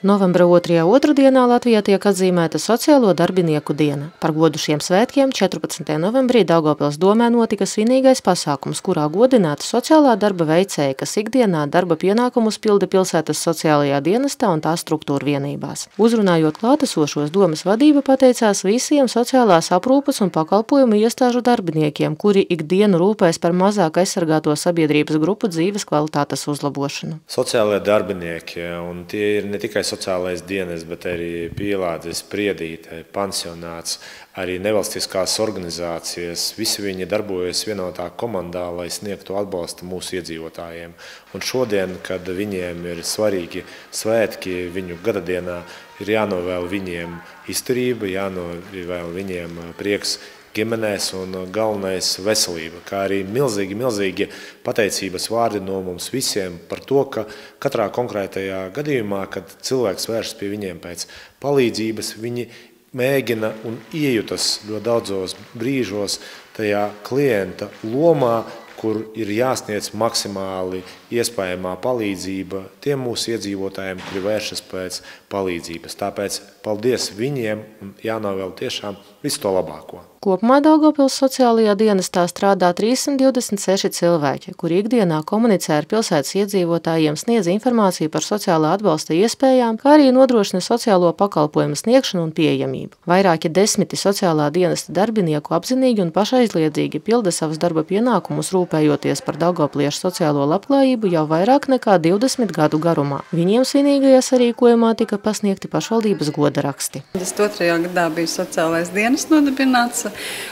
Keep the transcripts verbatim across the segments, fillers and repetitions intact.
Novembra otrajā otrdienā Latvijā tiek atzīmēta Sociālo darbinieku diena. Par godu šiem svētkiem četrpadsmitajā novembrī Daugavpils domē notika svinīgais pasākums, kurā godināta sociālā darba veicēja, kas ikdienā darba pienākumus pilda pilsētas sociālajā dienestā un tā struktūra vienībās. Uzrunājot klātesošos, domas vadība pateicās visiem sociālās aprūpes un pakalpojumu iestāžu darbiniekiem, kuri ikdienu rūpēs par mazāk aizsargāto sabiedrības grupu dzīves kvalitātes uzlabošanu. Sociālajie darbinieki, un tie ir ne tikai sociālais dienas, bet arī Pielādes, Priedīte, pansionāts, arī nevalstiskās organizācijas. Visi viņi darbojas vienotā komandā, lai sniegtu atbalstu mūsu iedzīvotājiem. Un šodien, kad viņiem ir svarīgi svētki viņu gadadienā, ir jānovēl viņiem izturība, jānovēl viņiem prieks ģimenēs un galvenais veselība, kā arī milzīgi, milzīgi pateicības vārdi no mums visiem par to, ka katrā konkrētajā gadījumā, kad cilvēks vēršas pie viņiem pēc palīdzības, viņi mēģina un iejutas ļoti daudzos brīžos tajā klienta lomā, kur ir jāsniedz maksimāli iespējamā palīdzība tiem mūsu iedzīvotājiem, kuri vēršas pēc palīdzības. Tāpēc paldies viņiem un jānovēl tiešām visu to labāko. Kopumā Daugavpils sociālajā dienestā strādā trīssimt divdesmit seši cilvēki, kuri ikdienā komunicē ar pilsētas iedzīvotājiem, sniedz informāciju par sociālā atbalsta iespējām, kā arī nodrošina sociālo pakalpojumu sniegšanu un pieejamību. Vairāki desmiti sociālā dienesta darbinieku apzinīgi un pašaizliedzīgi pilda savus darba pienākumus, rūpējoties par daugavpliešu sociālo labklājību jau vairāk nekā divdesmit gadu garumā. Viņiem svinīgajā sarīkojumā tika pasniegti pašvaldības goda raksti. divdesmit otrajā gadā bija sociālais dienas nodibināts,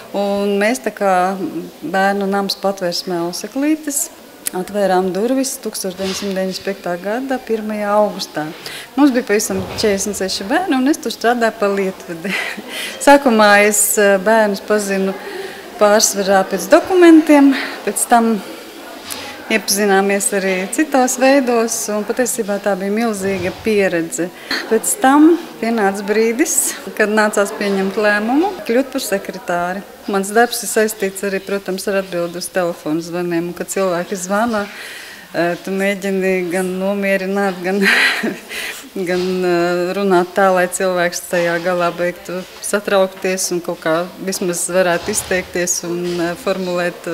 un mēs tā kā bērnu nams Patvērsmē Auseklītes atvērām durvis tūkstoš deviņsimt deviņdesmit piektā gada pirmajā augustā. Mums bija pavisam četrdesmit seši bērni, un es tur strādāju par lietvedi. Sākumā es bērnus pazinu pārsvarā pēc dokumentiem, pēc tam iepazināmies arī citos veidos, un patiesībā tā bija milzīga pieredze. Pēc tam pienāca brīdis, kad nācās pieņemt lēmumu, kļūt par sekretāri. Mans darbs ir saistīts arī, protams, ar atbildi uz telefonu zvaniem, un kad cilvēki zvana, tu mēģini gan nomierināt, gan, gan runāt tā, lai cilvēks tajā galā beigtu satraukties un kaut kā vismaz varētu izteikties un formulēt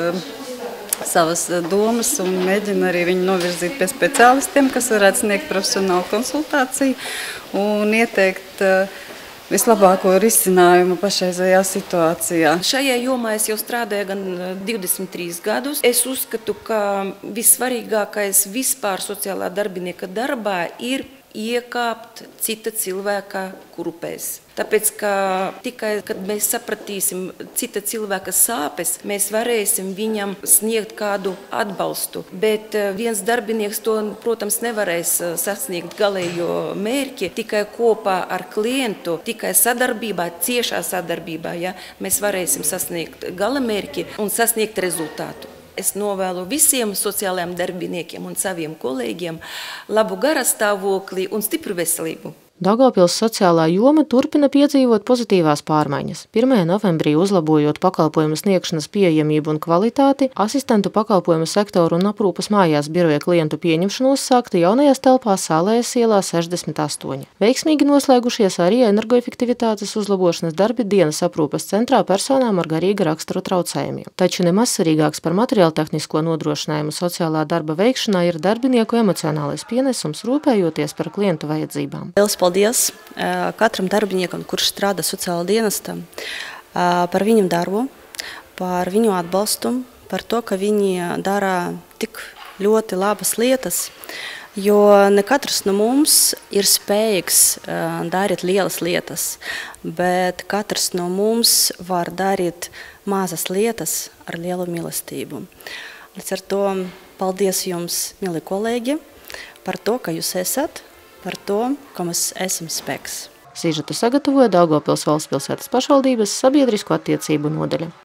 savas domas, un mēģina arī viņu novirzīt pie speciālistiem, kas varētu sniegt profesionālu konsultāciju un ieteikt vislabāko risinājumu pašreizējā situācijā. Šajā jomā es jau strādāju gan divdesmit trīs gadus. Es uzskatu, ka vissvarīgākais vispār sociālā darbinieka darbā ir iekāpt cita cilvēka kurpēs. Tāpēc, ka tikai, kad mēs sapratīsim cita cilvēka sāpes, mēs varēsim viņam sniegt kādu atbalstu. Bet viens darbinieks to, protams, nevarēs sasniegt galējo mērķi tikai kopā ar klientu, tikai sadarbībā, ciešā sadarbībā, ja, mēs varēsim sasniegt gala mērķi un sasniegt rezultātu. Es novēlu visiem sociālajiem darbiniekiem un saviem kolēģiem labu garastāvokli un stipru veselību. Daugavpils sociālā joma turpina piedzīvot pozitīvās pārmaiņas. pirmajā novembrī uzlabojot pakalpojumu sniegšanas pieejamību un kvalitāti, asistentu pakalpojumu sektoru un aprūpas mājās biroja klientu pieņemšanu uzsākta jaunajās telpās Sālējas ielā sešdesmit astoņi. Veiksmīgi noslēgušies arī energoefektivitātes uzlabošanas darbi dienas aprūpas centrā personām ar garīga rakstura traucējumiem. Taču nemaz svarīgāks par materiāltehnisko nodrošinājumu sociālā darba veikšanā ir darbinieku emocionālais pienesums, rūpējoties par klientu vajadzībām. Paldies katram darbiniekam, kurš strādā sociālā dienestā, par viņu darbu, par viņu atbalstu, par to, ka viņi dara tik ļoti labas lietas, jo ne katrs no mums ir spējīgs darīt lielas lietas, bet katrs no mums var darīt mazas lietas ar lielu mīlestību. Līdz ar to paldies jums, mīļi kolēģi, par to, ka jūs esat, par to, ka mēs esam spēks. Sižetu sagatavoja Daugavpils valsts pilsētas pašvaldības sabiedrisko attiecību nodaļa.